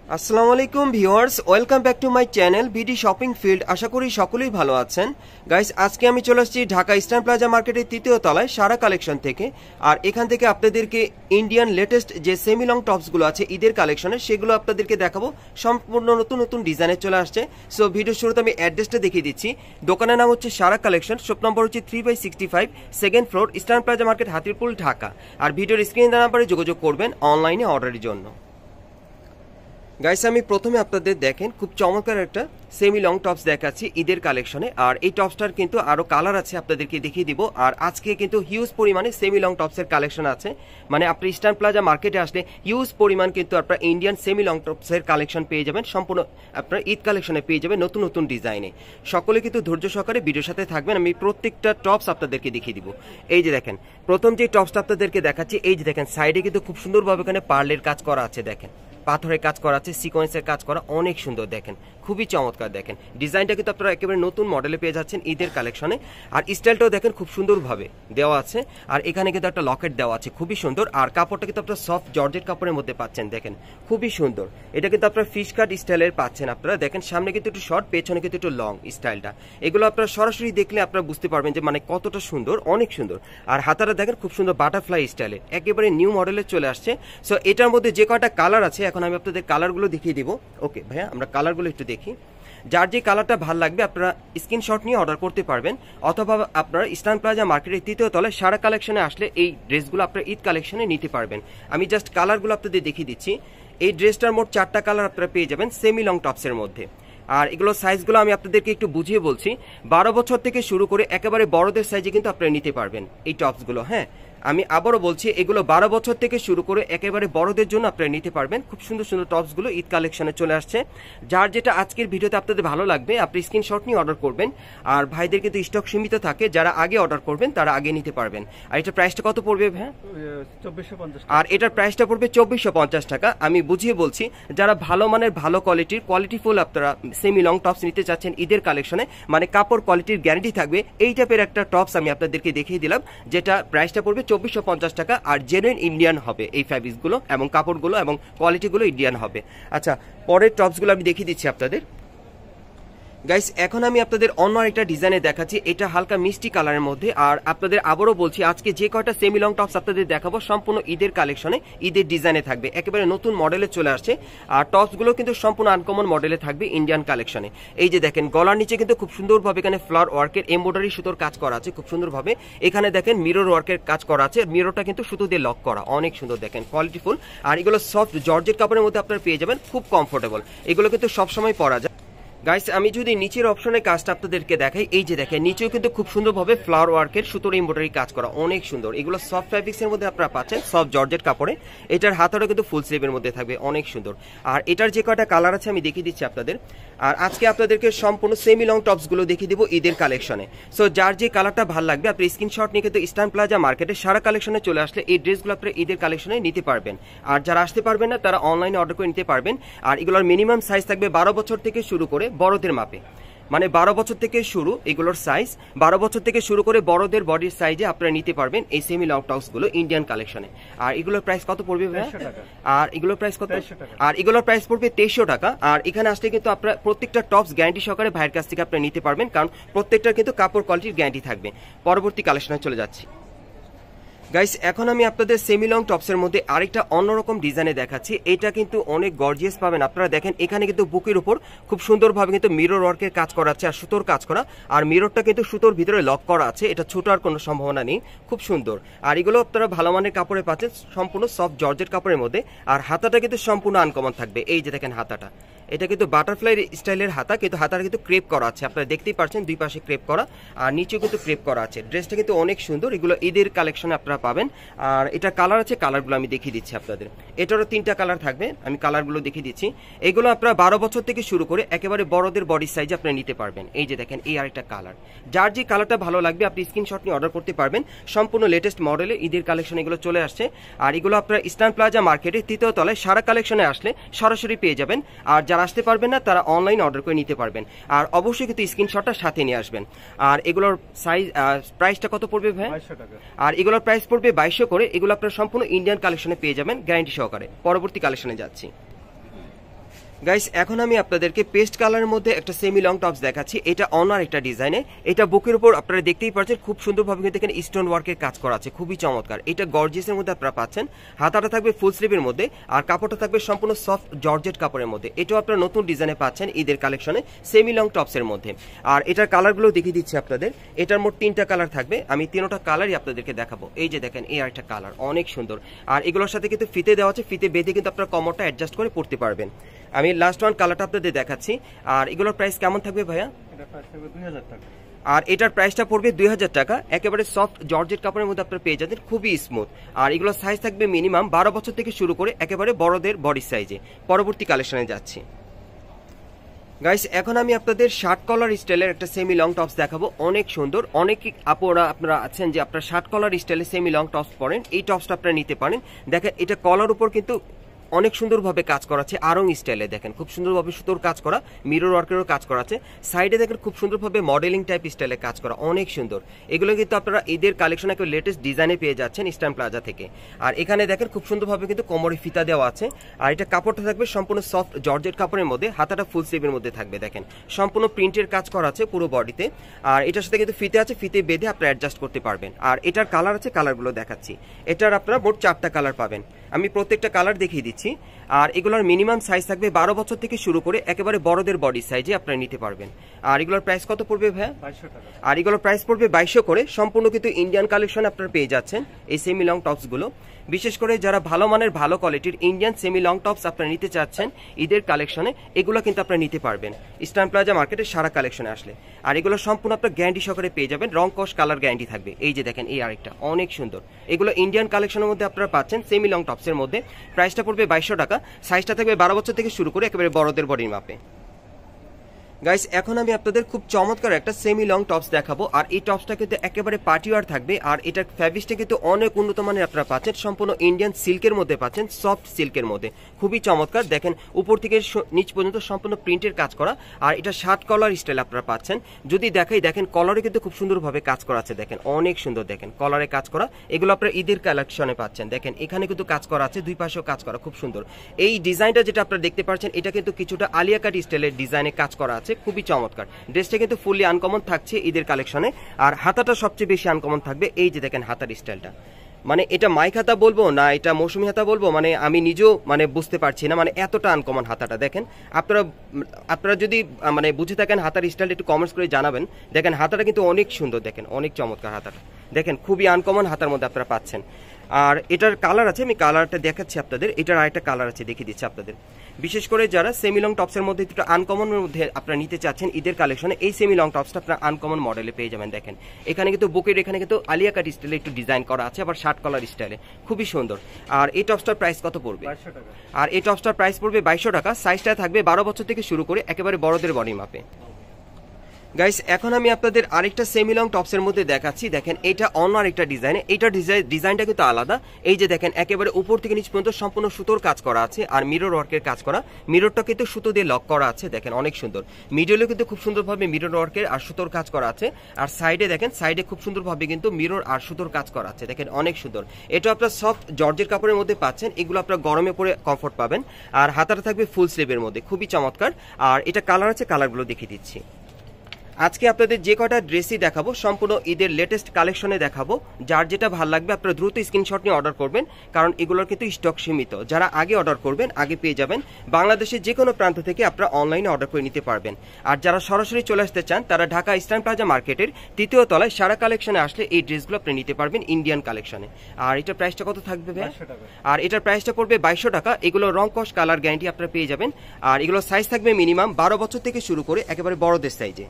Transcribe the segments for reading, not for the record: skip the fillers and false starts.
আসসালামু আলাইকুম viewers, welcome back to my channel BD shopping field. আশা করি সকলেই ভালো আছেন। গাইস, আজকে আমি চলে আসছি ঢাকা ইস্টার্ন প্লাজা মার্কেটের তৃতীয় তলায় সারা কালেকশন থেকে। আর এখান থেকে আপনাদেরকে ইন্ডিয়ান লেটেস্ট যে সেমি লং টপসগুলো আছে ঈদের কালেকশনের, সেগুলো আপনাদেরকে দেখাবো। সম্পূর্ণ নতুন নতুন ডিজাইনে চলে আসছে। সো ভিডিওর শুরুতে আমি অ্যাড্রেসটা দেখিয়ে দিচ্ছি। দোকানের নাম হচ্ছে সারা কালেকশন, শপ নম্বর হচ্ছে 3/65, second floor, eastern plaza market, Hatirpul, Dhaka. আর ভিডিওর স্ক্রিন নাম্বারে যোগাযোগ করবেন অনলাইনে অর্ডারের জন্য। গাইস, আমি প্রথমে আপনাদের দেখেন খুব চমৎকার একটা সেমি লং টপস দেখাচ্ছি ঈদের কালেকশনে। আর এই টপসটার কিন্তু আরো কালার আছে, আপনাদেরকে দেখিয়ে দিব। আর আজকে কিন্তু হিউজ পরিমাণে সেমি লং টপসের কালেকশন আছে। মানে আপনি ইস্টার্ন প্লাজা মার্কেটে আসলে হিউজ পরিমাণ কিন্তু আপনার ইন্ডিয়ান সেমি লং টপসের কালেকশন পেয়ে যাবেন। সম্পূর্ণ আপনার ঈদ কালেকশনে পেয়ে যাবেন নতুন নতুন ডিজাইনে। সকলে কিন্তু ধৈর্য সহকারে ভিডিওর সাথে থাকবেন। আমি প্রত্যেকটা টপস আপনাদেরকে দেখিয়ে দিব। এই যে দেখেন, প্রথম যে টপসটা আপনাদেরকে দেখাচ্ছি, এই যে দেখেন সাইডে কিন্তু খুব সুন্দরভাবে এখানে পার্লের কাজ করা আছে। দেখেন পাথরের কাজ করা আছে, সিকোয়েন্সের কাজ করা, অনেক সুন্দর। দেখেন খুবই চমৎকার। দেখেন ডিজাইনটা কিন্তু আপনারা একেবারে নতুন মডেলে পেয়ে যাচ্ছেন ঈদের কালেকশনে। আর স্টাইলটাও দেখেন খুব সুন্দরভাবে দেওয়া আছে। আর এখানে কিন্তু একটা লকেট দেওয়া আছে, খুবই সুন্দর। আর কাপড়টা কিন্তু আপনারা সফট জর্জেট কাপড়ের মধ্যে পাচ্ছেন। দেখেন খুবই সুন্দর। এটা কিন্তু আপনারা ফিশ কাট স্টাইলের পাচ্ছেন। আপনারা দেখেন সামনে কিন্তু একটু শর্ট, পেছনে কিন্তু একটু লং স্টাইলটা। এগুলো আপনারা সরাসরি দেখলে আপনারা বুঝতে পারবেন যে মানে কতটা সুন্দর, অনেক সুন্দর। আর হাতাটা দেখেন খুব সুন্দর বাটারফ্লাই স্টাইলের, একেবারে নিউ মডেলে চলে আসছে। সো এটার মধ্যে যে কয়টা কালার আছে, এখন আমি আপনাদের কালারগুলো দেখিয়ে দিব। ওকে ভাইয়া, আমরা কালারগুলো একটু দেখি। যার যে কালারটা ভালো লাগবে আপনারা স্ক্রিনশট নিয়ে অর্ডার করতে পারবেন, অথবা আপনারা ইস্টার্ন প্লাজা মার্কেটের তৃতীয় তলায় সারা কালেকশনে আসলে এই ড্রেসগুলো আপনারা ঈদ কালেকশনে নিতে পারবেন। আমি জাস্ট কালারগুলো আপনাদের দেখিয়ে দিচ্ছি। এই ড্রেসটার মোট 4টা কালার আপনারা পেয়ে যাবেন সেমি লং টপসের মধ্যে। আর এগুলো সাইজগুলো আমি আপনাদেরকে একটু বুঝিয়ে বলছি। 12 বছর থেকে শুরু করে একেবারে বড়দের সাইজে কিন্তু আপনারা নিতে পারবেন এই টপসগুলো। হ্যাঁ, আমি আবারও বলছি, এগুলো 12 বছর থেকে শুরু করে একেবারে বড়দের জন্য আপনারা নিতে পারবেন। খুব সুন্দর সুন্দর টপসগুলো ঈদ কালেকশনে চলে আসছে। যার যেটা আজকের ভিডিওতে আপনাদের ভালো লাগবে আপনি স্ক্রিনশট নিয়ে অর্ডার করবেন। আর ভাইদের কিন্তু স্টক সীমিত থাকে, যারা আগে অর্ডার করবেন তারা আগে নিতে পারবেন। আর এটা প্রাইসটা কত পড়বে ভাই? 2450। আর এটার প্রাইসটা পড়বে 2450 টাকা। আমি বুঝিয়ে বলছি, যারা ভালো মানের ভালো কোয়ালিটিফুল আপনারা সেমি লং টপস নিতে চাচ্ছেন ঈদের কালেকশনে, মানে কাপড় কোয়ালিটির গ্যারান্টি থাকবে, এই টাইপের একটা টপস আমি আপনাদেরকে দেখিয়ে দিলাম, যেটা প্রাইসটা পড়বে 2450 টাকা। আর জেনুইন ইন্ডিয়ান হবে এই ফ্যাব্রিক্সগুলো, এবং কাপড়গুলো এবং কোয়ালিটিগুলো ইন্ডিয়ান হবে। আচ্ছা, পরের টপসগুলো আমি দেখিয়ে দিচ্ছি আপনাদের। গাইস, এখন আমি আপনাদের অন্য আরেকটা ডিজাইনে দেখাচ্ছি। এটা হালকা মিষ্টি কালারের মধ্যে। আর আপনাদের আবারও বলছি, আজকে যে কয়টা সেমি লং টপস আপনাদের দেখাবো সম্পূর্ণ ঈদের কালেকশনে, ঈদের ডিজাইনে থাকবে, একেবারে নতুন মডেলে চলে আসছে। আর টপসগুলো কিন্তু সম্পূর্ণ আনকমন মডেলে থাকবে ইন্ডিয়ান কালেকশনে। এই যে দেখেন গলার নিচে কিন্তু খুব সুন্দরভাবে এখানে ফ্লাওয়ার ওয়ার্কের এমব্রয়ডারি সুতোর কাজ করা আছে খুব সুন্দরভাবে। এখানে দেখেন মিরর ওয়ার্কের কাজ করা আছে, মিররটা কিন্তু সুতো দিয়ে লক করা, অনেক সুন্দর। দেখেন কোয়ালিটিফুল। আর এগুলো সফট জর্জেট কাপড়ের মধ্যে আপনারা পেয়ে যাবেন, খুব কমফোর্টেবল। এগুলো কিন্তু সবসময় পরা যায়। গাইস, আমি যদি নিচের অপশনে কাজটা আপনাদেরকে দেখাই, এই যে দেখেন নিচেও কিন্তু খুব সুন্দরভাবে ফ্লাওয়ার ওয়ার্কের সুতোর এমব্রয়ডারি কাজ করা, অনেক সুন্দর। এগুলো সফট ফ্যাব্রিক্স এর মধ্যে আপনারা পাচ্ছেন, সফট জর্জেট কাপড়ে। এটার হাতাটা কিন্তু ফুল স্লিভের মধ্যে থাকবে, অনেক সুন্দর। আর এটার যে কয়টা কালার আছে আমি দেখিয়ে দিচ্ছি আপনাদের। আর আজকে আপনাদেরকে সম্পূর্ণ সেমি লং টপস গুলো দেখিয়ে দিব ঈদের কালেকশনে। সো যার যে কালারটা ভালো লাগবে আপনি স্ক্রিনশট নিয়ে কিন্তু ইস্টার্ন প্লাজা মার্কেটে সারা কালেকশনে চলে আসলে এই ড্রেসগুলো আপনারা ঈদের কালেকশনে নিতে পারবেন। আর যারা আসতে পারবেন না তারা অনলাইনে অর্ডার করে নিতে পারবেন। আর এগুলোর মিনিমাম সাইজ থাকবে 12 বছর থেকে শুরু করে বড়দের মাপে, মানে 12 বছর থেকে শুরু এগুলোর সাইজ। 12 বছর থেকে শুরু করে বড়দের বডির সাইজে আপনারা নিতে পারবেন এই সেমি লং টপস গুলো ইন্ডিয়ান কালেকশনে। আর এগুলোর প্রাইস কত পড়বে ভাই? আর এগুলোর প্রাইস কত? আর এগুলোর প্রাইস পড়বে 2300 টাকা। আর এখানে আসলে কিন্তু আপনারা প্রত্যেকটা টপস গ্যারান্টি সহকারে ভাইয়ের কাছ থেকে আপনারা নিতে পারবেন, কারণ প্রত্যেকটার কিন্তু কাপড় কোয়ালিটির গ্যারান্টি থাকবে। পরবর্তী কালেকশনে চলে যাচ্ছি। গাইস, এখন আমি আপনাদের সেমি লং টপসের মধ্যে আরেকটা অন্যরকম ডিজাইনে দেখাচ্ছি। এটা কিন্তু অনেক গর্জিয়াস পাবেন আপনারা। দেখেন এখানে কিন্তু বুকের উপর খুব সুন্দরভাবে কিন্তু মিরর ওয়ার্কের কাজ করা আছে আর সুতোর কাজ করা। আর মিররটা কিন্তু সুতোর ভিতরে লক করা আছে, এটা ছোটার কোনো সম্ভাবনা নেই, খুব সুন্দর। আর এগুলো আপনারা ভালো মানের কাপড়ে পাচ্ছেন, সম্পূর্ণ সফট জর্জেট কাপড়ের মধ্যে। আর হাতাটা কিন্তু সম্পূর্ণ আনকমন থাকবে। এই যে দেখেন হাতাটা, এটা কিন্তু বাটারফ্লাই স্টাইলের হাতা, কিন্তু হাতাটা কিন্তু ক্রেপ করা আছে, আপনারা দেখতেই পাচ্ছেন দুই পাশে ক্রেপ করা, আর নিচেও কিন্তু ক্রেপ করা আছে। ড্রেসটা কিন্তু অনেক সুন্দর। এগুলো ঈদের কালেকশনে আপনারা পাবেন। আর এটা কালার আছে, কালারগুলো আমি দেখিয়ে দিচ্ছি আপনাদের। এটারও 3টা কালার থাকবে, আমি কালারগুলো দেখিয়ে দিচ্ছি। এগুলো আপনারা 12 বছর থেকে শুরু করে একেবারে বড়দের বডি সাইজে আপনারা নিতে পারবেন। এই যে দেখেন এই আরেকটা কালার। যার যে কালারটা ভালো লাগবে আপনি স্ক্রিনশট নিয়ে অর্ডার করতে পারবেন। সম্পূর্ণ লেটেস্ট মডেলে ঈদের কালেকশন এগুলো চলে আসছে। আর এগুলো আপনারা ইস্টার্ন প্লাজা মার্কেটে তৃতীয় তলায় সারা কালেকশনে আসলে সরাসরি পেয়ে যাবেন। আর যারা আসতে পারবেন না তারা অনলাইন অর্ডার করে নিতে পারবেন। আর অবশ্যই কিন্তু স্ক্রিনশটটা সাথে নিয়ে আসবেন। আর এগুলোর সাইজ প্রাইসটা কত পড়বে ভাই? 2200 টাকা। আর এগুলোর প্রাইস পড়বে 2200 করে। এগুলো আপনারা সম্পূর্ণ ইন্ডিয়ান কালেকশনে পেয়ে যাবেন গ্যারান্টি সহকারে। পরবর্তী কালেকশনে যাচ্ছি। গাইস এখন আমি আপনাদেরকে পেস্ট কালারের মধ্যে একটা সেমি লং টপস দেখাচ্ছি। এটা অনার একটা ডিজাইনে, এটা বুকের উপর আপনারা দেখতেই পাচ্ছেন খুব সুন্দরভাবে কিন্তু এখানে স্টোন ওয়ার্কের কাজ করা আছে, খুবই চমৎকার। এটা গর্জিয়াসের মধ্যে আপনারা পাচ্ছেন। হাতাটা থাকবে ফুল স্লিভের মধ্যে আর কাপড়টা থাকবে সম্পূর্ণ সফট জর্জেট কাপড়ের মধ্যে। এটাও আপনারা নতুন ডিজাইনে পাচ্ছেন ঈদের কালেকশনে সেমি লং টপসের মধ্যে। আর এটার কালারগুলো দেখিয়ে দিচ্ছি আপনাদের। এটার মোট 3টা কালার থাকবে, আমি 3টা কালারই আপনাদেরকে দেখাবো। এই যে দেখেন এই আরেকটা কালার অনেক সুন্দর। আর এগুলোর সাথে কিন্তু ফিতে দেওয়া আছে, ফিতে বেঁধে কিন্তু আপনারা কমরটা অ্যাডজাস্ট করে পড়তে পারবেন। আমি লাস্ট ওয়ান কালারটা আপনাদের দেখাচ্ছি। আর এগুলোর প্রাইস কেমন থাকবে ভাইয়া? এটা প্রাইস থাকবে 2000 টাকা। আর এটার প্রাইসটা পড়বে 2000 টাকা। একেবারে সফট জর্জেট কাপড়ের মধ্যে আপনারা পেয়ে যাবেন, খুবই স্মুথ। আর এগুলোর সাইজ থাকবে মিনিমাম 12 বছর থেকে শুরু করে একেবারে বড়দের বডি সাইজে। পরবর্তী কালেকশনে যাচ্ছি। গাইস এখন আমি আপনাদের শার্ট কলার স্টাইলের একটা সেমি লং টপস দেখাবো, অনেক সুন্দর। অনেক আপনারা আছেন যে আপনারা শার্ট কলার স্টাইলে সেমি লং টপস পরেন, এই টপসটা আপনারা নিতে পারেন। দেখেন এটা কলার উপর কিন্তু অনেক সুন্দরভাবে কাজ করা আছে আরং স্টাইলে, দেখেন খুব সুন্দরভাবে সুতোর কাজ করা, মিরর ওয়ার্কেরও কাজ করা আছে। সাইডে দেখেন খুব সুন্দরভাবে মডেলিং টাইপ স্টাইলে কাজ করা, অনেক সুন্দর। এগুলো কিন্তু আপনারা ঈদের কালেকশন একটা লেটেস্ট ডিজাইনে পেয়ে যাচ্ছেন ইস্টার্ন প্লাজা থেকে। আর এখানে দেখেন খুব সুন্দরভাবে কিন্তু কোমরে ফিতা দেওয়া আছে। আর এটা কাপড়টা থাকবে সম্পূর্ণ সফট জর্জেট কাপড়ের মধ্যে, হাতাটা ফুল স্লিভের মধ্যে থাকবে। দেখেন সম্পূর্ণ প্রিন্টের কাজ করা আছে পুরো বডিতে। আর এটার সাথে কিন্তু ফিতে আছে, ফিতে বেঁধে আপনারা অ্যাডজাস্ট করতে পারবেন। আর এটার কালার আছে, কালারগুলো দেখাচ্ছি। এটার আপনারা মোট 4টা কালার পাবেন, আমি প্রত্যেকটা কালার দেখিয়ে দিচ্ছি। আর এগুলোর মিনিমাম সাইজ থাকবে 12 বছর থেকে শুরু করে একেবারে বড়দের বডি সাইজে আপনারা নিতে পারবেন। আর এগুলোর প্রাইস কত পড়বে ভাইয়া? 2200 টাকা। আর এগুলোর প্রাইস পড়বে 2200 করে। সম্পূর্ণ কিন্তু ইন্ডিয়ান কালেকশন আপনারা পেয়ে যাচ্ছেন এই সেমি লং টপসগুলো। বিশেষ করে যারা ভালো মানের ভালো কোয়ালিটির ইন্ডিয়ান সেমি লং টপস আপনারা নিতে চাচ্ছেন ঈদের কালেকশনে, এগুলো কিন্তু আপনারা নিতে পারবেন ইস্টার্ন প্লাজা মার্কেটের সারা কালেকশনে আসলে। আর এগুলো সম্পূর্ণ আপনার গ্যারান্টি সহকারে পেয়ে যাবেন, রং কস কালার গ্যারান্টি থাকবে। এই যে দেখেন এই আরেকটা অনেক সুন্দর, এগুলো ইন্ডিয়ান কালেকশনের মধ্যে আপনারা পাচ্ছেন সেমি লং টপসের মধ্যে। প্রাইসটা পড়বে 2200 টাকা। সাইজটা থাকবে 12 বছর থেকে শুরু করে একেবারে বড়দের বডির মাপে। গাইস এখন আমি আপনাদের খুব চমৎকার একটা সেমি লং টপস দেখাবো। আর এই টপসটা কিন্তু একেবারে পার্টিওয়ার থাকবে। আর এটার ফ্যাব্রিকটা কিন্তু অনেক উন্নত মানের আপনারা পাচ্ছেন, সম্পূর্ণ ইন্ডিয়ান সিল্কের মধ্যে পাচ্ছেন, সফট সিল্কের মধ্যে, খুবই চমৎকার। দেখেন উপর থেকে নিচ পর্যন্ত সম্পূর্ণ প্রিন্টের কাজ করা। আর এটা শার্ট কলার স্টাইল আপনারা পাচ্ছেন। যদি দেখাই দেখেন কলারে কিন্তু খুব সুন্দরভাবে কাজ করা আছে, দেখেন অনেক সুন্দর, দেখেন কলারে কাজ করা। এগুলো আপনারা ঈদের কালেকশনে পাচ্ছেন। দেখেন এখানে কিন্তু কাজ করা আছে, দুই পাশেও কাজ করা, খুব সুন্দর। এই ডিজাইনটা যেটা আপনারা দেখতে পাচ্ছেন এটা কিন্তু কিছুটা আলিয়া কাট স্টাইলের ডিজাইনে কাজ করা আছে, খুবই চমৎকার। ড্রেসটা কিন্তু ফুললি আনকমন থাকছে ঈদের কালেকশনে। আর হাতাটা সবচেয়ে বেশি আনকমন থাকবে। এই যে দেখেন হাতার স্টাইলটা, মানে এটা মাইক হাতা বলবো না এটা মৌসুমি হাতা বলবো, মানে আমি নিজেও মানে বুঝতে পারছি না, মানে এতটা আনকমন হাতাটা। দেখেন আপনারা যদি মানে বুঝে থাকেন হাতার স্টাইলটা একটু কমেন্টস করে জানাবেন। দেখেন হাতাটা কিন্তু অনেক সুন্দর, দেখেন অনেক চমৎকার হাতাটা, দেখেন খুবই আনকমন হাতার মধ্যে আপনারা পাচ্ছেন। আর এটার কালার আছে, আমি কালারটা দেখাচ্ছি আপনাদের। এটার আরেকটা কালার আছে, দেখিয়ে দিচ্ছি আপনাদের। বিশেষ করে যারা সেমি লং টপসের মধ্যে একটু আনকমনের মধ্যে আপনারা নিতে চাচ্ছেন ঈদের কালেকশনে, এই সেমি লং টপসটা আপনারা আনকমন মডেলে পেয়ে যাবেন। দেখেন এখানে কিন্তু বুকের এখানে কিন্তু আলিয়া কাট স্টাইলে একটু ডিজাইন করা আছে, আবার শার্ট কলার স্টাইলে, খুবই সুন্দর। আর এই টপসটার প্রাইস কত পড়বে? 2200 টাকা। আর এই টপসটার প্রাইস পড়বে 2200 টাকা। সাইজটা থাকবে 12 বছর থেকে শুরু করে একেবারে বড়দের বডি মাপে। গাইস এখন আমি আপনাদের আরেকটা সেমি লং টপসের মধ্যে দেখাচ্ছি। দেখেন এটা অন্য আরেকটা ডিজাইনে, এটা ডিজাইনটা কিন্তু আলাদা। এই যে দেখেন একেবারে উপর থেকে নিচ পর্যন্ত সম্পূর্ণ সুতোর কাজ করা আছে আর মিরর ওয়ার্কের কাজ করা। মিররটা কিন্তু সুতো দিয়ে লক করা আছে, দেখেন অনেক সুন্দর। মিডলে কিন্তু খুব সুন্দরভাবে মিরর ওয়ার্কের আর সুতোর কাজ করা আছে। আর সাইডে দেখেন, সাইডে খুব সুন্দরভাবে কিন্তু মিরর আর সুতোর কাজ করা আছে, দেখেন অনেক সুন্দর। এটা আপনার সফট জর্জের কাপড়ের মধ্যে পাচ্ছেন, এগুলো আপনার গরমে পরে কমফোর্ট পাবেন। আর হাতাটা থাকবে ফুল স্লিভের মধ্যে, খুবই চমৎকার। আর এটা কালার আছে, কালারগুলো দেখিয়ে দিচ্ছি। আজকে আপনাদের যে কটা ড্রেসই দেখাবো সম্পূর্ণ ঈদের লেটেস্ট কালেকশনে দেখাবো। যার যেটা ভালো লাগবে আপনারা দ্রুত স্ক্রিনশট নিয়ে অর্ডার করবেন, কারণ এগুলোর কিন্তু স্টক সীমিত। যারা আগে অর্ডার করবেন আগে পেয়ে যাবেন। বাংলাদেশের যে কোনো প্রান্ত থেকে আপনারা অনলাইনে অর্ডার করে নিতে পারবেন। আর যারা সরাসরি চলে আসতে চান তারা ঢাকা ইস্টার্ন প্লাজা মার্কেটের 3য় তলায় সারা কালেকশনে আসলে এই ড্রেসগুলো আপনি নিতে পারবেন ইন্ডিয়ান কালেকশনে। আর এটার প্রাইসটা কত থাকবে ভাই? 2200 টাকা। আর এটার প্রাইসটা পড়বে 2200 টাকা। এগুলো রং কস কালার গ্যারান্টি আপনারা পেয়ে যাবেন। আর এগুলো সাইজ থাকবে মিনিমাম 12 বছর থেকে শুরু করে একেবারে বড়দের সাইজে।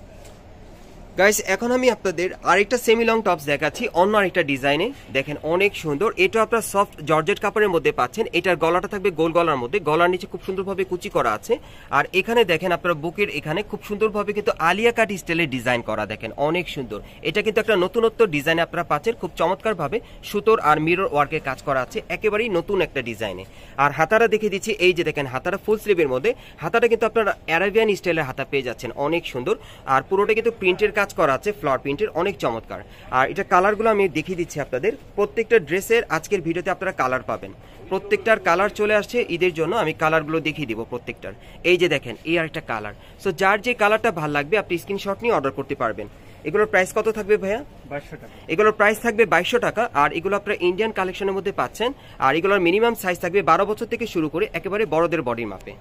গাইস এখন আমি আপনাদের আরেকটা সেমি লং টপস দেখাচ্ছি অন্য আরেকটা ডিজাইনে। দেখেন অনেক সুন্দর, এটা আপনারা সফট জর্জেট কাপড়ের মধ্যে পাচ্ছেন। এটার গলাটা থাকবে গোল গলার মধ্যে, গলার নিচে খুব সুন্দরভাবে কুচি করা আছে। আর এখানে দেখেন আপনারা বুকের এখানে খুব সুন্দরভাবে কিন্তু আলিয়া কাট স্টাইলের ডিজাইন করা, দেখেন অনেক সুন্দর। এটা কিন্তু একটা নতুনত্ব ডিজাইনে আপনারা পাচ্ছেন, খুব চমৎকার ভাবে সুতোর আর মিরর ওয়ার্কের কাজ করা আছে, একেবারেই নতুন একটা ডিজাইনে। আর হাতারা দেখে দিচ্ছি, এই যে দেখেন হাতারা ফুল স্লিভের মধ্যে। হাতাটা কিন্তু আপনারা অ্যারাবিয়ান স্টাইলের হাতা পেয়ে যাচ্ছেন, অনেক সুন্দর। আর পুরোটা কিন্তু প্রিন্টের কাজ কাজ করা আছে ফ্লাওয়ার প্রিন্টের, অনেক চমৎকার। আর এটা কালারগুলো আমি দেখিয়ে দিচ্ছি আপনাদের। প্রত্যেকটা ড্রেসের আজকের ভিডিওতে আপনারা কালার পাবেন, প্রত্যেকটার কালার চলে আসছে ঈদের জন্য, আমি কালারগুলো দেখিয়ে দিব প্রত্যেকটার। এই যে দেখেন এই আরেকটা কালার। সো যার যে কালারটা ভালো লাগবে আপনি স্ক্রিনশট নিয়ে অর্ডার করতে পারবেন। এগুলোর প্রাইস কত থাকবে ভাইয়া? 2200 টাকা। এগুলোর প্রাইস থাকবে 2200 টাকা। আর এগুলো আপনারা ইন্ডিয়ান কালেকশনের মধ্যে পাচ্ছেন। আর এগুলোর মিনিমাম সাইজ থাকবে 12 বছর থেকে শুরু করে একেবারে বড়দের বডির মাপে।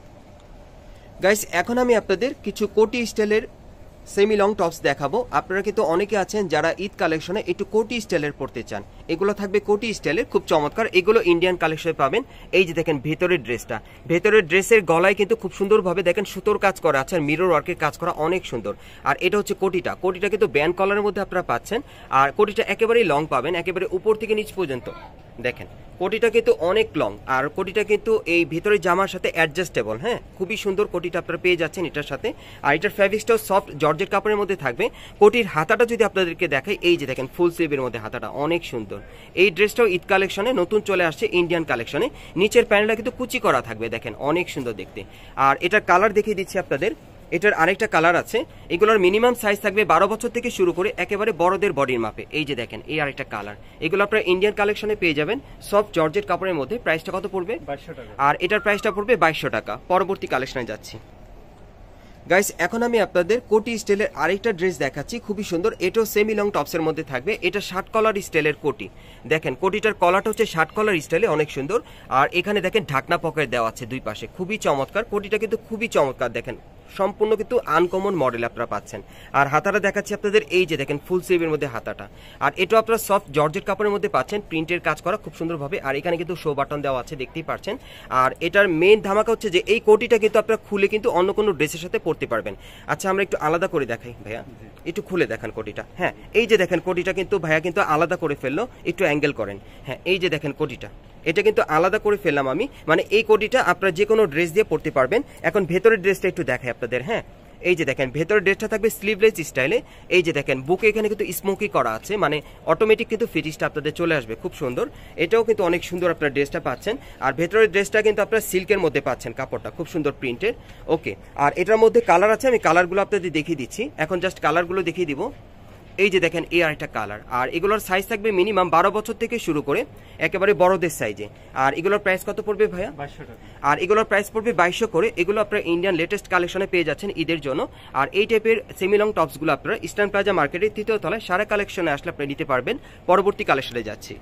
গাইস এখন আমি আপনাদের কিছু কোটি স্টাইলের সেমি লং টপস দেখাবো। আপনারা কিন্তু অনেকে আছেন যারা ঈদ কালেকশনে একটু কোটি স্টাইলের পড়তে চান, এগুলো থাকবে কোটি স্টাইলের, খুব চমৎকার। এগুলো ইন্ডিয়ান কালেকশনে পাবেন। এই যে দেখেন ভেতরের ড্রেসটা, ভেতরের ড্রেসের গলায় কিন্তু খুব সুন্দরভাবে দেখেন সুতোর কাজ করা আছে আর মিরর ওয়ার্কের কাজ করা, অনেক সুন্দর। আর এটা হচ্ছে কোটিটা, কোটিটা কিন্তু ব্যান্ড কলারের মধ্যে আপনারা পাচ্ছেন। আর কোটিটা একেবারেই লং পাবেন, একেবারে উপর থেকে নিচ পর্যন্ত। দেখেন কোটিটা কিন্তু অনেক লং, আর কোটিটা কিন্তু এই ভিতরের জামার সাথে অ্যাডজাস্টেবল। হ্যাঁ, খুবই সুন্দর কোটিটা আপনারা পেয়ে যাচ্ছেন এটার সাথে। আর এটার ফ্যাব্রিক্সটাও সফট জর্জেট কাপড়ের মধ্যে থাকবে। কোটির হাতাটা যদি আপনাদেরকে দেখাই, এই যে দেখেন ফুল স্লিভের মধ্যে হাতাটা, অনেক সুন্দর। এই ড্রেসটাও ঈদ কালেকশনে নতুন চলে আসছে ইন্ডিয়ান কালেকশনে। নিচের প্যানেলটা কিন্তু কুচি করা থাকবে, দেখেন অনেক সুন্দর দেখতে। আর এটার কালার দেখিয়ে দিচ্ছি আপনাদের। এটার আরেকটা কালার আছে। এগুলোর মিনিমাম সাইজ থাকবে 12 বছর থেকে শুরু করে একেবারে বড়দের বডির মাপে। এই যে দেখেন এই আরেকটা কালার। এগুলো আপনারা ইন্ডিয়ান কালেকশনে পেয়ে যাবেন সফট জর্জেট কাপড়ের মধ্যে। প্রাইসটা কত পড়বে? 2200 টাকা। আর এটার প্রাইসটা পড়বে 2200 টাকা। পরবর্তী কালেকশনে যাচ্ছি। গাইস এখন আমি আপনাদের কোটি স্টাইলের আরেকটা ড্রেস দেখাচ্ছি, খুবই সুন্দর। এটাও সেমি লং টপসের মধ্যে থাকবে। এটা শার্ট কলার স্টাইলের কোটি। দেখেন কোটিটার কলারটা হচ্ছে শার্ট কলার স্টাইলে, অনেক সুন্দর। আর এখানে দেখেন ঢাকনা পকেট দেওয়া আছে দুই পাশে, খুবই চমৎকার। কোটিটা কিন্তু খুবই চমৎকার, দেখেন সম্পূর্ণ কিন্তু আনকমন মডেল আপনারা পাচ্ছেন। আর হাতাটা দেখাচ্ছি আপনাদের, এই যে দেখেন ফুল স্লিভের মধ্যে হাতাটা। আর এটাও আপনারা সফট জর্জেট কাপড়ের মধ্যে পাচ্ছেন, প্রিন্টের কাজ করা খুব সুন্দরভাবে। আর এখানে কিন্তু শো বাটন দেওয়া আছে, দেখতেই পাচ্ছেন। আর এটার মেইন ধামাকা হচ্ছে যে এই কোটিটা কিন্তু আপনারা খুলে কিন্তু অন্য কোনো ড্রেসের সাথে পরতে পারবেন। আচ্ছা আমরা একটু আলাদা করে দেখাই ভাইয়া, একটু খুলে দেখান কোটিটা। হ্যাঁ এই যে দেখেন কোটিটা কিন্তু ভাইয়া কিন্তু আলাদা করে ফেললো, একটু অ্যাঙ্গেল করেন। হ্যাঁ এই যে দেখেন কোটিটা, এটা কিন্তু আলাদা করে ফেললাম আমি, মানে এই কোটিটা আপনারা যে কোনো ড্রেস দিয়ে পরতে পারবেন। এখন ভেতরের ড্রেসটা একটু দেখাই আপনাদের। হ্যাঁ এই যে দেখেন ভেতরের ড্রেসটা থাকবে স্লিভলেস স্টাইলে। এই যে দেখেন বুকে এখানে কিন্তু স্মোকি করা আছে, মানে অটোমেটিক কিন্তু ফিটিশটা আপনাদের চলে আসবে, খুব সুন্দর। এটাও কিন্তু অনেক সুন্দর আপনারা ড্রেসটা পাচ্ছেন। আর ভেতরের ড্রেসটা কিন্তু আপনারা সিল্কের মধ্যে পাচ্ছেন, কাপড়টা খুব সুন্দর প্রিন্টের। ওকে, আর এটার মধ্যে কালার আছে, আমি কালারগুলো আপনাদের দেখিয়ে দিচ্ছি। এখন জাস্ট কালারগুলো দেখিয়ে দিব। এই যে দেখেন এই আরেকটা কালার। আর এগুলোর সাইজ থাকবে মিনিমাম 12 বছর থেকে শুরু করে একেবারে বড়দের সাইজে। আর এগুলোর প্রাইস কত পড়বে ভাইয়া? 2200 টাকা। আর এগুলোর প্রাইস পড়বে 2200 করে। এগুলো আপনারা ইন্ডিয়ান লেটেস্ট কালেকশনে পেয়ে যাচ্ছেন ঈদের জন্য। আর এই টাইপের সেমি লং টপসগুলো আপনারা ইস্টার্ন প্লাজা মার্কেটের 3য় তলায় সারা কালেকশনে আসলে আপনারা নিতে পারবেন। পরবর্তী কালেকশনে যাচ্ছি।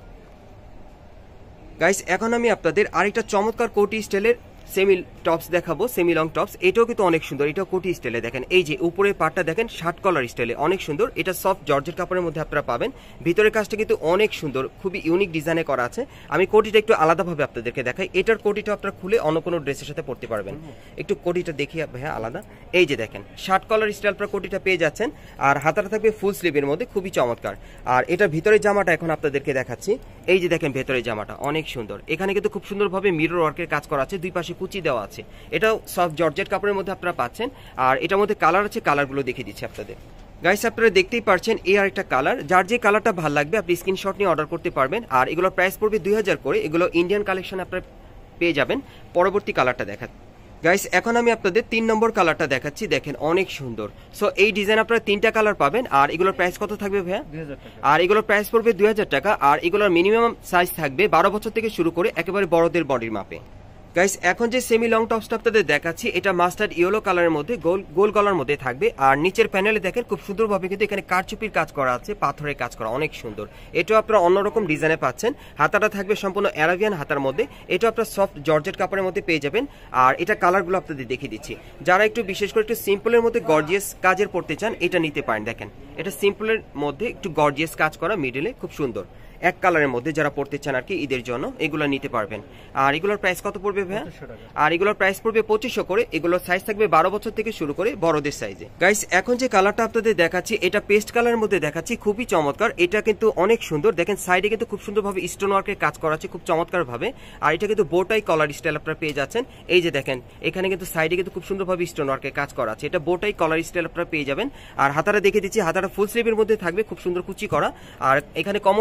গাইস এখন আমি আপনাদের আরেকটা চমৎকার কোটি স্টাইলের সেমি টপস দেখাবো, সেমি লং টপস। এটাও কিন্তু অনেক সুন্দর, এটাও কোটি স্টাইলে। দেখেন এই যে উপরের পার্টটা দেখেন শার্ট কলার স্টাইলে, অনেক সুন্দর। এটা সফট জর্জেট কাপড়ের মধ্যে আপনারা পাবেন। ভিতরের কাজটা কিন্তু অনেক সুন্দর, খুবই ইউনিক ডিজাইনে করা আছে। আমি কোটিটা একটু আলাদাভাবে আপনাদেরকে দেখাই। এটার কোটিটা আপনারা খুলে অন্য কোনো ড্রেসের সাথে পরতে পারবেন। একটু কোটিটা দেখি ভাইয়া আলাদা। এই যে দেখেন শার্ট কলার স্টাইল আপনারা কোটিটা পেয়ে যাচ্ছেন। আর হাতাটা থাকবে ফুল স্লিভের মধ্যে, খুবই চমৎকার। আর এটার ভিতরের জামাটা এখন আপনাদেরকে দেখাচ্ছি। এই যে দেখেন ভেতরের জামাটা অনেক সুন্দর। এখানে কিন্তু খুব সুন্দরভাবে মিরর ওয়ার্কের কাজ করা আছে, দুই পাশে কুচি দেওয়া আছে। এটাও সফট জর্জেট কাপড়ের মধ্যে আপনারা পাচ্ছেন। আর এটার মধ্যে কালার আছে, কালারগুলো দেখিয়ে দিচ্ছি আপনাদের। গাইস আপনারা দেখতেই পাচ্ছেন এই আরেকটা কালার। যার যে কালারটা ভালো লাগবে আপনি স্ক্রিনশট নিয়ে অর্ডার করতে পারবেন। আর এগুলোর প্রাইস পড়বে 2000 করে। এগুলো ইন্ডিয়ান কালেকশন আপনারা পেয়ে যাবেন। পরবর্তী কালারটা দেখাচ্ছি। গাইস এখন আমি আপনাদের 3 নম্বর কালারটা দেখাচ্ছি, দেখেন অনেক সুন্দর। সো এই ডিজাইন আপনারা 3টা কালার পাবেন। আর এগুলোর প্রাইস কত থাকবে ভাইয়া? 2000 টাকা। আর এগুলোর প্রাইস পড়বে 2000 টাকা। আর এগুলোর মিনিমাম সাইজ থাকবে 12 বছর থেকে শুরু করে একেবারে বড়দের বডির মাপে। গাইস এখন যে সেমি লং টপসটা আপনাদের দেখাচ্ছি, এটা মাস্টার্ড ইয়েলো কালারের মধ্যে গোল গলার মধ্যে থাকবে। আর নিচের প্যানেলে দেখেন খুব সুন্দরভাবে কিন্তু এখানে কারচুপির কাজ করা আছে, পাথরের কাজ করা, অনেক সুন্দর। এটাও আপনারা অন্যরকম ডিজাইনে পাচ্ছেন। হাতাটা থাকবে সম্পূর্ণ অ্যারাবিয়ান হাতার মধ্যে। এটা আপনারা সফট জর্জেট কাপড়ের মধ্যে পেয়ে যাবেন। আর এটা কালারগুলো আপনাদের দেখিয়ে দিচ্ছি। যারা একটু বিশেষ করে একটু সিম্পলের মধ্যে গর্জিয়াস কাজের পড়তে চান, এটা নিতে পারেন। দেখেন এটা সিম্পলের মধ্যে একটু গর্জিয়াস কাজ করা, মিডলে খুব সুন্দর। এক কালারের মধ্যে যারা পড়তে চান আর কি ঈদের জন্য, এগুলো নিতে পারবেন। আর এগুলোর প্রাইস কত পড়বে ভাইয়া? আর এগুলোর প্রাইস পড়বে 2500 করে। এগুলোর সাইজ থাকবে 12 বছর থেকে শুরু করে বড়দের সাইজে। গাইস এখন যে কালারটা আপনাদের দেখাচ্ছি, এটা পেস্ট কালারের মধ্যে দেখাচ্ছি, খুবই চমৎকার। এটা কিন্তু অনেক সুন্দর। দেখেন সাইডে কিন্তু খুব সুন্দরভাবে স্টোন ওয়ার্কের কাজ করা আছে, খুব চমৎকার ভাবে। আর এটা কিন্তু বোটাই কলার স্টাইল আপনারা পেয়ে যাচ্ছেন। এই যে দেখেন এখানে কিন্তু সাইডে কিন্তু খুব সুন্দরভাবে স্টোন ওয়ার্কের কাজ করা আছে। এটা বোটাই কলার স্টাইল আপনারা পেয়ে যাবেন। আর হাতাটা দেখে দিচ্ছি, হাতাটা ফুল স্লিভের মধ্যে থাকবে, খুব সুন্দর কুচি করা। আর এখানে কমর থেকে কিন্তু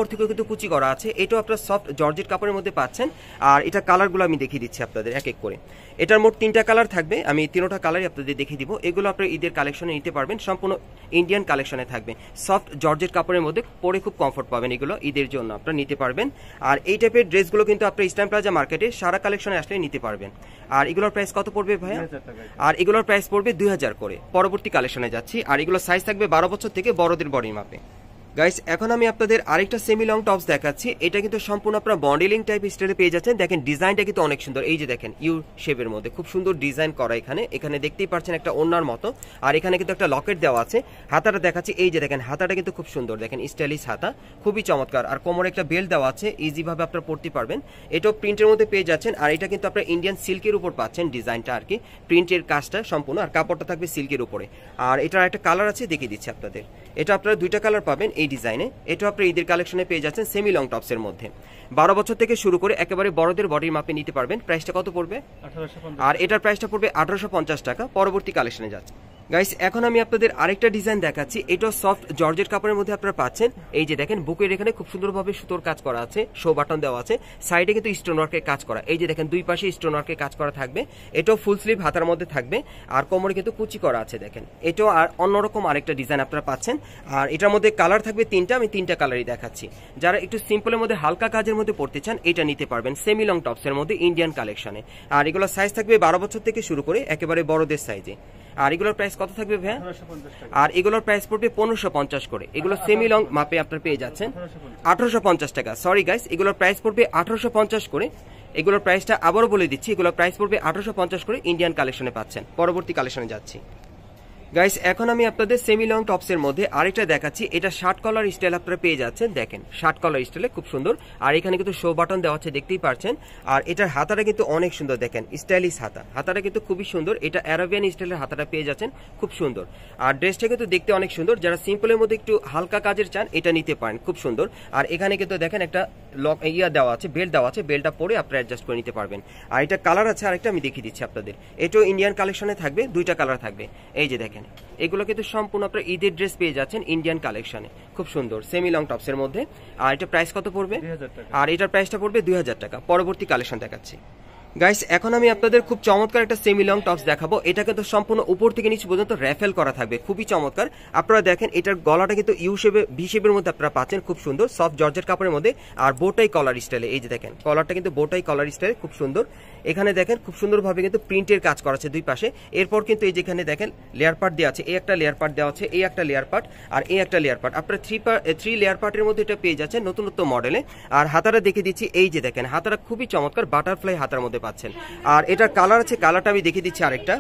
কুচি করা আছে, এটাও আপনার সফট জর্জেট কাপড়ের মধ্যে পাচ্ছেন। আর এটা কালারগুলো আমি দেখিয়ে দিচ্ছি আপনাদের এক এক করে। এটার মোট 3টা কালার থাকবে, আমি 3টা কালারই আপনাদের দেখিয়ে দিব। এগুলো আপনার ঈদের কালেকশনে নিতে পারবেন, সম্পূর্ণ ইন্ডিয়ান কালেকশনে থাকবে, সফট জর্জেট কাপড়ের মধ্যে পরে খুব কমফোর্ট পাবেন, এগুলো ঈদের জন্য আপনারা নিতে পারবেন। আর এই টাইপের ড্রেসগুলো কিন্তু আপনার ইস্টার্ন প্লাজা মার্কেটে সারা কালেকশনে আসলে নিতে পারবেন। আর এগুলোর প্রাইস কত পড়বে ভাইয়া? আর এগুলোর প্রাইস পড়বে 2000 করে। পরবর্তী কালেকশনে যাচ্ছি। আর এগুলো সাইজ থাকবে 12 বছর থেকে বড়দের বডি মাপে। গাইস এখন আমি আপনাদের আরেকটা সেমি লং টপস দেখাচ্ছি। এটা কিন্তু সম্পূর্ণ আপনারা মডেলিং টাইপ স্টাইলে পেয়ে যাচ্ছেন। দেখেন ডিজাইনটা কিন্তু অনেক সুন্দর, এই যে দেখেন ইউ শেপের মধ্যে খুব সুন্দর ডিজাইন করা। এখানে দেখতেই পাচ্ছেন একটা ওড়নার মতো। আর এখানে কিন্তু একটা লকেট দেওয়া আছে। হাতাটা দেখাচ্ছি, এই যে দেখেন হাতাটা কিন্তু খুব সুন্দর, দেখেন স্টাইলিশ হাতা, খুবই চমৎকার। আর কোমরে একটা বেল্ট দেওয়া আছে, ইজি ভাবে আপনারা পরতে পারবেন। এটাও প্রিন্টের মধ্যে পেয়ে যাচ্ছেন। আর এটা কিন্তু আপনারা ইন্ডিয়ান সিল্কের উপর পাচ্ছেন, ডিজাইনটা আর কি প্রিন্টের কাজটা সম্পূর্ণ, আর কাপড়টা থাকবে সিল্কের উপরে। আর এটার একটা কালার আছে, দেখিয়ে দিচ্ছি আপনাদের। এটা আপনারা 2টা কালার পাবেন এই ডিজাইনে। এটা আপনারা ঈদের কালেকশনে পেয়ে যাচ্ছেন সেমি লং টপসের মধ্যে। 12 বছর থেকে শুরু করে একেবারে বড়দের বডির মাপে নিতে পারবেন। প্রাইসটা কত পড়বে? 1850। আর এটার প্রাইসটা পড়বে 1850 টাকা। পরবর্তী কালেকশনে যাচ্ছে। গাইস এখন আমি আপনাদের আরেকটা ডিজাইন দেখাচ্ছি। এটাও সফট জর্জেট কাপড়ের মধ্যে আপনারা পাচ্ছেন। এই যে দেখেন বুকের এখানে খুব সুন্দরভাবে সুতোর কাজ করা আছে, শো বাটন দেওয়া আছে, সাইডে কিন্তু স্টোন ওয়ার্কের কাজ করা। এই যে দেখেন দুই পাশে স্টোন ওয়ার্কের কাজ করা থাকবে। এটাও ফুল স্লিভ হাতার মধ্যে থাকবে। আর কোমরে কিন্তু কুচি করা আছে, দেখেন এটাও আর অন্যরকম আরেকটা ডিজাইন আপনারা পাচ্ছেন। আর এটার মধ্যে কালার থাকবে 3টা, আমি 3টা কালারই দেখাচ্ছি। যারা একটু সিম্পলের মধ্যে হালকা কাজের মধ্যে পড়তে চান এটা নিতে পারবেন সেমি লং টপসের মধ্যে ইন্ডিয়ান কালেকশনে। আর এগুলো সাইজ থাকবে 12 বছর থেকে শুরু করে একেবারে বড়দের সাইজে। আর এগুলোর প্রাইস কত থাকবে ভাইয়া? আর এগুলোর প্রাইস পড়বে 1550 করে। এগুলো সেমি লং মাপে আপনারা পেয়ে যাচ্ছেন 1850 টাকা। সরি গাইস, এগুলোর প্রাইস পড়বে 1850 করে। এগুলোর প্রাইসটা আবারও বলে দিচ্ছি, এগুলোর প্রাইস পড়বে 1850 করে, ইন্ডিয়ান কালেকশনে পাচ্ছেন। পরবর্তী কালেকশনে যাচ্ছি। গাইস এখন আমি আপনাদের সেমি লং টপসের মধ্যে আরেকটা দেখাচ্ছি। এটা শার্ট কলার স্টাইল আপনারা পেয়ে যাচ্ছেন, দেখেন শার্ট কলার স্টাইলে খুব সুন্দর। আর এখানে কিন্তু শো বাটন দেওয়া আছে, দেখতেই পাচ্ছেন। আর এটার হাতাটা কিন্তু অনেক সুন্দর, দেখেন স্টাইলিশ হাতা, হাতাটা কিন্তু খুবই সুন্দর। এটা অ্যারাবিয়ান স্টাইলের হাতাটা পেয়ে যাচ্ছেন, খুব সুন্দর। আর ড্রেসটা কিন্তু দেখতে অনেক সুন্দর। যারা সিম্পলের মধ্যে একটু হালকা কাজের চান এটা নিতে পারেন, খুব সুন্দর। আর এখানে কিন্তু দেখেন একটা লক দেওয়া আছে, বেল্ট দেওয়া আছে, বেল্টটা পরে আপনারা অ্যাডজাস্ট করে নিতে পারবেন। আর এটা কালার আছে আরেকটা, আমি দেখিয়ে দিচ্ছি আপনাদের। এটাও ইন্ডিয়ান কালেকশনে থাকবে, 2টা কালার থাকবে। এই যে দেখেন এগুলো কিন্তু সম্পূর্ণ আপনার ঈদের ড্রেস পেয়ে যাচ্ছেন ইন্ডিয়ান কালেকশনে, খুব সুন্দর সেমি লং টপসের মধ্যে। আর এটা প্রাইস কত পড়বে? 2000 টাকা। আর এটার প্রাইসটা পড়বে 2000 টাকা। পরবর্তী কালেকশন দেখাচ্ছি। গাইস এখন আমি আপনাদের খুব চমৎকার একটা সেমি লং টপস দেখাবো। এটা কিন্তু সম্পূর্ণ উপর থেকে নিচে পর্যন্ত র্যাফেল করা থাকবে, খুবই চমৎকার। আপনারা দেখেন এটার গলাটা কিন্তু ইউ শেপে, ভি শেপের মধ্যে আপনারা পাচ্ছেন, খুব সুন্দর সফট জর্জেট কাপড়ের মধ্যে। আর বোটাই কলার স্টাইলে, এই যে দেখেন কলারটা কিন্তু বোটাই কলার স্টাইলে, খুব সুন্দর। এখানে দেখেন খুব সুন্দরভাবে কিন্তু প্রিন্টের কাজ করা আছে দুই পাশে। এরপর কিন্তু এই যেখানে দেখেন লেয়ার পার্ট দেওয়া আছে, এই একটা লেয়ার পার্ট দেওয়া আছে, এই একটা লেয়ার পার্ট, আর এই একটা লেয়ার পার্ট। আপনারা 3 লেয়ার পার্টের মধ্যে এটা পেয়ে যাচ্ছেন নতুনত্ব মডেলে। আর হাতাটা দেখে দিচ্ছি, এই যে দেখেন হাতাটা খুবই চমৎকার, বাটারফ্লাই হাতার মধ্যে পাচ্ছেন। আর এটার কালার আছে, কালারটা আমি দেখিয়ে দিচ্ছি আরেকটা।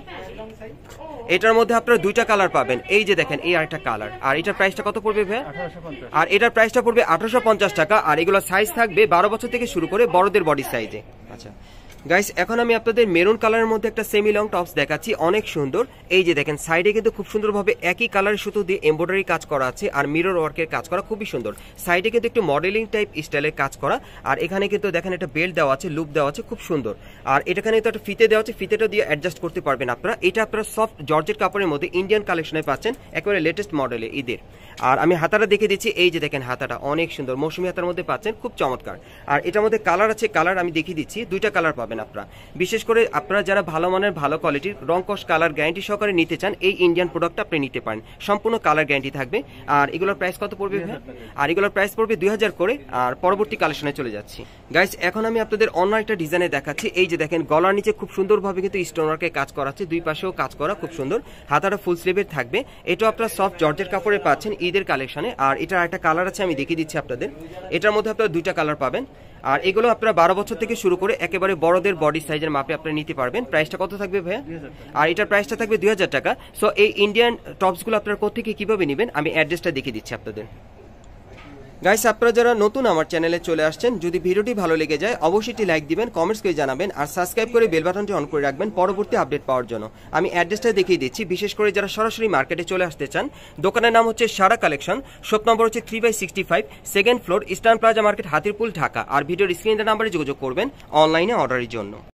এটার মধ্যে আপনারা 2টা কালার পাবেন, এই যে দেখেন এই আরেকটা কালার। আর এটার প্রাইসটা কত পড়বে ভাই? 1850। আর এটার প্রাইসটা পড়বে 1850 টাকা। আর এগুলো সাইজ থাকবে 12 বছর থেকে শুরু করে বড়দের বডি সাইজে। আচ্ছা গাইস এখন আমি আপনাদের মেরুন কালারের মধ্যে একটা সেমি লং টপস দেখাচ্ছি, অনেক সুন্দর। এই যে দেখেন সাইডে কিন্তু খুব সুন্দরভাবে একই কালারের সুতো দিয়ে এমব্রয়ডারি কাজ করা আছে, আর মিরর ওয়ার্কের কাজ করা, খুবই সুন্দর। সাইডে কিন্তু একটু মডেলিং টাইপ স্টাইলের কাজ করা। আর এখানে কিন্তু দেখেন একটা বেল্ট দেওয়া আছে, লুপ দেওয়া আছে, খুব সুন্দর। আর এটাখানে তো একটা ফিতে দেওয়া আছে, ফিতেটা দিয়ে অ্যাডজাস্ট করতে পারবেন আপনারা। এটা আপনারা সফট জর্জেট কাপড়ের মধ্যে ইন্ডিয়ান কালেকশনে পাচ্ছেন, একেবারে লেটেস্ট মডেলে ঈদের। আর আমি হাতাটা দেখে দিচ্ছি, এই যে দেখেন হাতাটা অনেক সুন্দর, মৌসুমী হাতার মধ্যে পাচ্ছেন, খুব চমৎকার। আর এটার মধ্যে কালার আছে, কালার আমি দেখিয়ে দিচ্ছি, 2টা কালার পাবেন আপনারা। বিশেষ করে আপনারা যারা ভালো মানের ভালো কোয়ালিটির রং কস কালার গ্যারান্টি সহকারে নিতে চান এই ইন্ডিয়ান প্রোডাক্টটা আপনি নিতে পারেন, সম্পূর্ণ কালার গ্যারান্টি থাকবে। আর এগুলোর প্রাইস কত পড়বে? আর এগুলোর প্রাইস পড়বে 2000 করে। আর পরবর্তী কালেকশনে চলে যাচ্ছি। গাইস এখন আমি আপনাদের অন্য একটা ডিজাইনে দেখাচ্ছি। এই যে দেখেন গলার নিচে খুব সুন্দরভাবে কিন্তু স্টোন ওয়ার্কের কাজ করা আছে, দুই পাশেও কাজ করা, খুব সুন্দর। হাতাটা ফুল স্লিভের থাকবে। এটাও আপনারা সফট জর্জেট কাপড়ে পাচ্ছেন ঈদের কালেকশনে। আর এটার একটা কালার আছে, আমি দেখিয়ে দিচ্ছি আপনাদের। এটার মধ্যে আপনারা 2টা কালার পাবেন। আর এগুলো আপনারা 12 বছর থেকে শুরু করে একেবারে বড়দের বডি সাইজের মাপে আপনারা নিতে পারবেন। প্রাইসটা কত থাকবে ভাইয়া? আর এটার প্রাইসটা থাকবে 2000 টাকা। সো এই ইন্ডিয়ান টপসগুলো আপনারা কোথেকে কিভাবে নেবেন আমি অ্যাড্রেসটা দেখিয়ে দিচ্ছি আপনাদের। গাইস আপনারা যারা নতুন আমার চ্যানেলে চলে আসছেন, যদি ভিডিওটি ভালো লেগে যায় অবশ্যই লাইক দিবেন, কমেন্টস করে জানাবেন, আর সাবস্ক্রাইব করে বেল বাটনটি অন করে রাখবেন পরবর্তী আপডেট পাওয়ার জন্য। আমি অ্যাড্রেসটা দেখিয়ে দিচ্ছি। বিশেষ করে যারা সরাসরি মার্কেটে চলে আসতে চান, দোকানের নাম হচ্ছে সারা কালেকশন, শপ নম্বর হচ্ছে 3/65, second floor, eastern plaza market, Hatirpul, Dhaka. আর ভিডিওর স্ক্রিনের নাম্বারে যোগাযোগ করবেন অনলাইনে অর্ডারের জন্য।